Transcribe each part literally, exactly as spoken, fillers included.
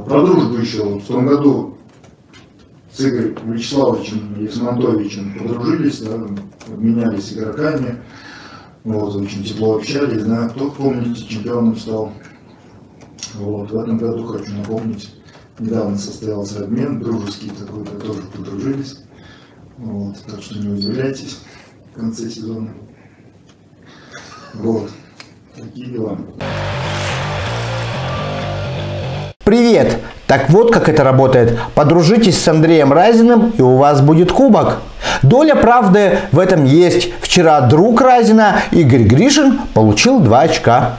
про дружбу еще. В том году с Игорем Вячеславовичем и Исмантовичем подружились, да, обменялись игроками. Вот, очень тепло общались, да, кто, помните, чемпионом стал. Вот, в этом году хочу напомнить, недавно состоялся обмен дружеский такой, да, тоже подружились. Вот, так что не удивляйтесь в конце сезона. Вот, такие дела. Привет! Так вот как это работает. Подружитесь с Андреем Разиным, и у вас будет кубок. Доля правды в этом есть. Вчера друг Разина, Игорь Гришин, получил два очка.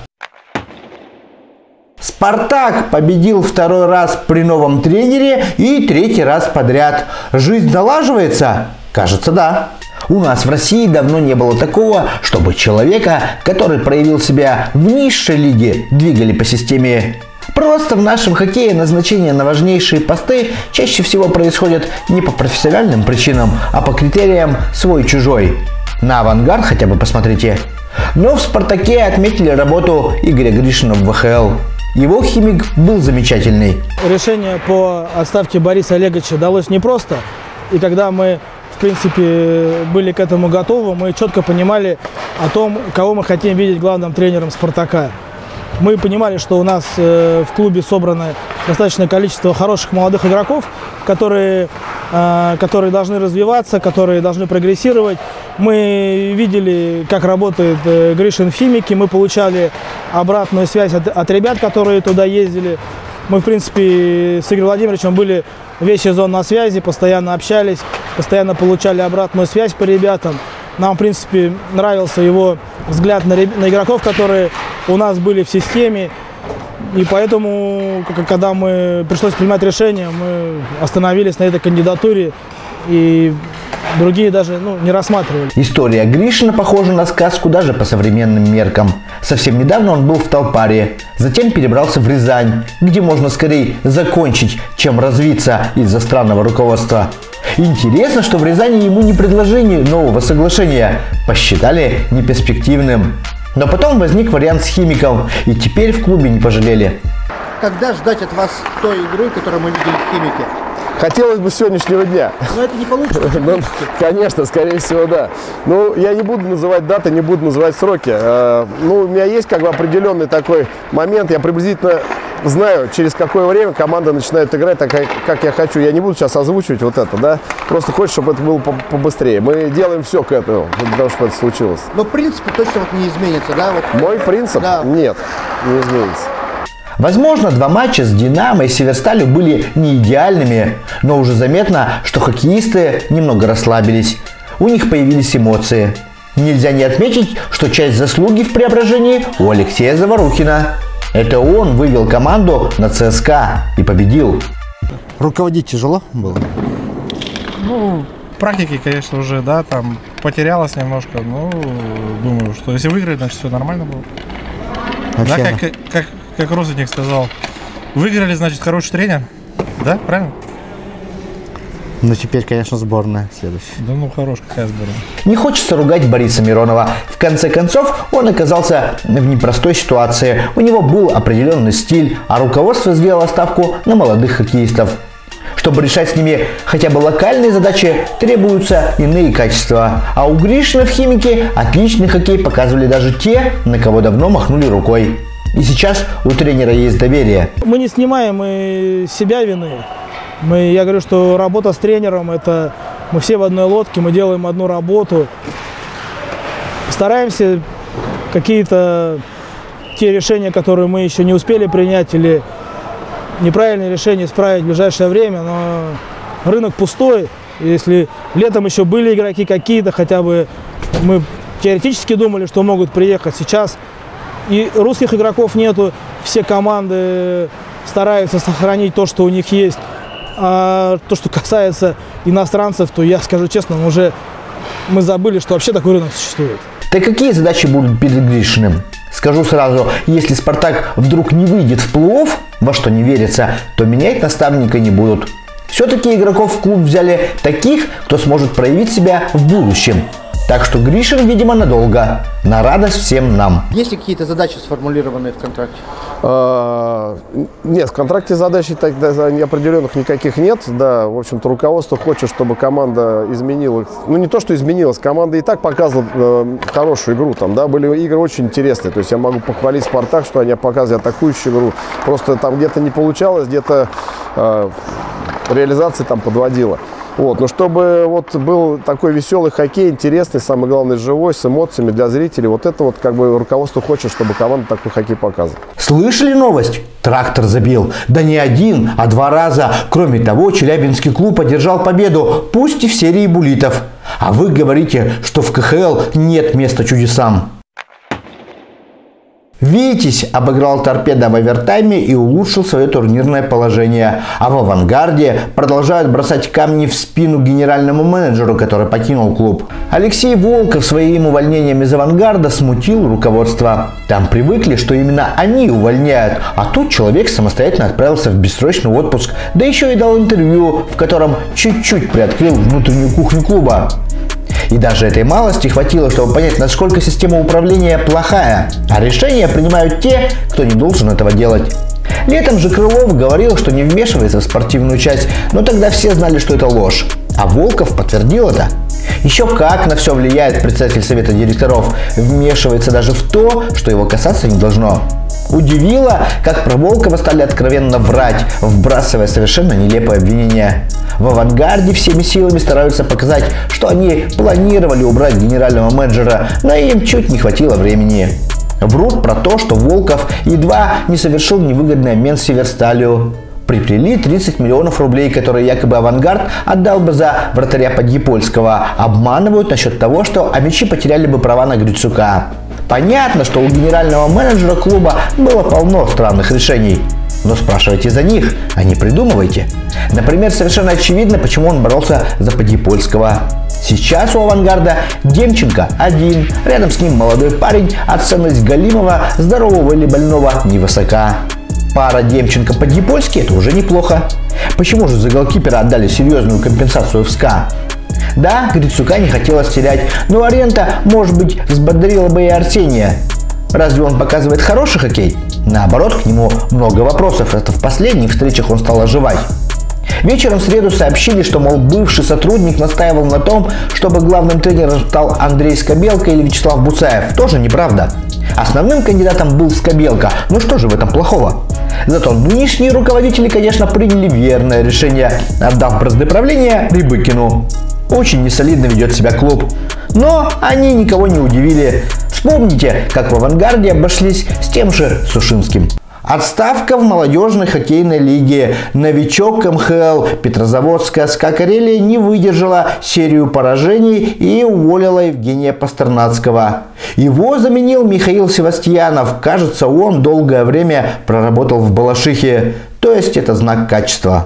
Спартак победил второй раз при новом тренере и третий раз подряд. Жизнь налаживается? Кажется, да. У нас в России давно не было такого, чтобы человека, который проявил себя в низшей лиге, двигали по системе. Просто в нашем хоккее назначение на важнейшие посты чаще всего происходит не по профессиональным причинам, а по критериям свой-чужой. На «Авангард» хотя бы посмотрите. Но в «Спартаке» отметили работу Игоря Гришина в вэ ха эл. Его химик был замечательный. Решение по отставке Бориса Олеговича далось непросто. И когда мы, в принципе, были к этому готовы, мы четко понимали о том, кого мы хотим видеть главным тренером «Спартака». Мы понимали, что у нас э, в клубе собрано достаточное количество хороших молодых игроков, которые, э, которые должны развиваться, которые должны прогрессировать. Мы видели, как работает э, Гришин в химике, мы получали обратную связь от, от ребят, которые туда ездили. Мы, в принципе, с Игорем Владимировичем были весь сезон на связи, постоянно общались, постоянно получали обратную связь по ребятам. Нам, в принципе, нравился его взгляд на, на игроков, которые у нас были в системе. И поэтому, когда мы пришлось принимать решение, мы остановились на этой кандидатуре. И другие даже ну, не рассматривали. История Гришина похожа на сказку даже по современным меркам. Совсем недавно он был в Талпаре, затем перебрался в Рязань, где можно скорее закончить, чем развиться из-за странного руководства. Интересно, что в Рязани ему не предложили нового соглашения, посчитали неперспективным. Но потом возник вариант с химиком, и теперь в клубе не пожалели. Когда ждать от вас той игры, которую мы видели в химике? Хотелось бы с сегодняшнего дня. Но это не получится. Ну, конечно, скорее всего, да. Ну, я не буду называть даты, не буду называть сроки. Ну, у меня есть как бы определенный такой момент. Я приблизительно знаю, через какое время команда начинает играть так, как я хочу. Я не буду сейчас озвучивать вот это, да. Просто хочется, чтобы это было побыстрее. Мы делаем все к этому, для того, чтобы это случилось. Но принцип точно вот не изменится, да? Вот. Мой принцип? Да. Нет, не изменится. Возможно, два матча с «Динамо» и «Северсталью» были не идеальными, но уже заметно, что хоккеисты немного расслабились. У них появились эмоции. Нельзя не отметить, что часть заслуги в преображении у Алексея Заворухина. Это он вывел команду на ЦСКА и победил. Руководить тяжело было? Ну, практики, конечно, уже, да, там потерялось немножко. Но думаю, что если выиграть, значит все нормально было. Вообще, да, как, как, как родственник сказал, выиграли, значит, хороший тренер. Да, правильно? Ну, теперь, конечно, сборная следующая. Да ну, хорош, какая сборная. Не хочется ругать Бориса Миронова. В конце концов, он оказался в непростой ситуации. У него был определенный стиль, а руководство сделало ставку на молодых хоккеистов. Чтобы решать с ними хотя бы локальные задачи, требуются иные качества. А у Гришина в химике отличный хоккей показывали даже те, на кого давно махнули рукой. И сейчас у тренера есть доверие. Мы не снимаем и себя вины. Мы, я говорю, что работа с тренером – это мы все в одной лодке, мы делаем одну работу. Стараемся какие-то те решения, которые мы еще не успели принять, или неправильные решения исправить в ближайшее время, но рынок пустой. Если летом еще были игроки какие-то, хотя бы мы теоретически думали, что могут приехать, сейчас и русских игроков нету, все команды стараются сохранить то, что у них есть. А то, что касается иностранцев, то я скажу честно, уже мы забыли, что вообще такой рынок существует. Так какие задачи будут перед Гришиным? Скажу сразу, если «Спартак» вдруг не выйдет в плей-офф, во что не верится, то менять наставника не будут. Все-таки игроков в клуб взяли таких, кто сможет проявить себя в будущем. Так что Гришин, видимо, надолго. На радость всем нам. Есть ли какие-то задачи, сформулированные в контракте? А, Нет, в контракте задач так, да, неопределенных никаких нет. Да, в общем-то, руководство хочет, чтобы команда изменила. Ну, не то, что изменилась, команда и так показывала э, хорошую игру. Там, да, были игры очень интересные. То есть я могу похвалить «Спартак», что они показывали атакующую игру. Просто там где-то не получалось, где-то э, реализация там подводила. Вот, но чтобы вот был такой веселый хоккей, интересный, самое главное, живой, с эмоциями для зрителей, вот это вот как бы руководство хочет, чтобы команда такой хоккей показывала. Слышали новость? Трактор забил. Да не один, а два раза. Кроме того, Челябинский клуб одержал победу, пусть и в серии буллитов. А вы говорите, что в ка ха эл нет места чудесам. Витязь обыграл «Торпедо» в овертайме и улучшил свое турнирное положение. А в «Авангарде» продолжают бросать камни в спину генеральному менеджеру, который покинул клуб. Алексей Волков своим увольнением из «Авангарда» смутил руководство. Там привыкли, что именно они увольняют, а тут человек самостоятельно отправился в бессрочный отпуск, да еще и дал интервью, в котором чуть-чуть приоткрыл внутреннюю кухню клуба. И даже этой малости хватило, чтобы понять, насколько система управления плохая, а решения принимают те, кто не должен этого делать. Летом же Крылов говорил, что не вмешивается в спортивную часть, но тогда все знали, что это ложь. А Волков подтвердил это. Еще как на все влияет председатель совета директоров, вмешивается даже в то, что его касаться не должно. Удивило, как про Волкова стали откровенно врать, вбрасывая совершенно нелепые обвинения. В «Авангарде» всеми силами стараются показать, что они планировали убрать генерального менеджера, но им чуть не хватило времени. Врут про то, что Волков едва не совершил невыгодный обмен с «Северсталью». Приплели тридцать миллионов рублей, которые якобы «Авангард» отдал бы за вратаря Подъепольского. Обманывают насчет того, что амичи потеряли бы права на Грицука. Понятно, что у генерального менеджера клуба было полно странных решений. Но спрашивайте за них, а не придумывайте. Например, совершенно очевидно, почему он боролся за Подъепольского. Сейчас у «Авангарда» Демченко один, рядом с ним молодой парень, а ценность Галимова, здорового или больного, невысока. Пара Демченко-Подъепольский – это уже неплохо. Почему же за голкипера отдали серьезную компенсацию в СКА? Да, Грицука не хотелось терять, но аренда, может быть, взбодрила бы и Арсения. Разве он показывает хороший хоккей? Наоборот, к нему много вопросов. Это в последних встречах он стал оживать. Вечером в среду сообщили, что, мол, бывший сотрудник настаивал на том, чтобы главным тренером стал Андрей Скобелко или Вячеслав Буцаев. Тоже неправда. Основным кандидатом был Скобелко. Ну что же в этом плохого? Зато нынешние руководители, конечно, приняли верное решение, отдав бразды правления Рябыкину. Очень несолидно ведет себя клуб. Но они никого не удивили. Вспомните, как в «Авангарде» обошлись с тем же Сушинским. Отставка в молодежной хоккейной лиге. Новичок эм ха эл Петрозаводская СКА Карелия не выдержала серию поражений и уволила Евгения Пастернацкого. Его заменил Михаил Севастьянов. Кажется, он долгое время проработал в Балашихе. То есть это знак качества.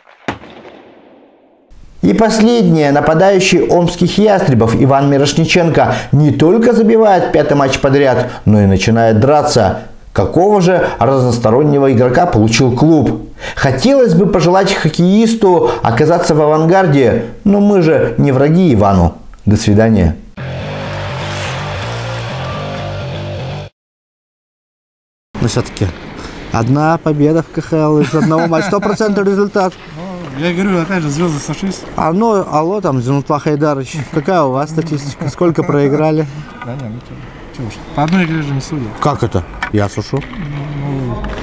И последнее. Нападающий омских ястребов Иван Мирошниченко не только забивает пятый матч подряд, но и начинает драться. Какого же разностороннего игрока получил клуб? Хотелось бы пожелать хоккеисту оказаться в «Авангарде», но мы же не враги Ивану. До свидания. Но все-таки одна победа в ка ха эл из одного матча, сто процентов результат. Я говорю, опять же, звезды сошлись. А ну, алло, там, Зинутла Хайдарович, какая у вас статистика? Сколько проиграли? Да нет, ну что, что уж. По одной игре же не судят. Как это? Я сушу. Ну,